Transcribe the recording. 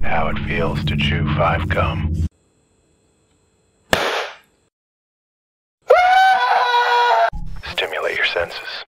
How it feels to chew 5 gum. Stimulate your senses.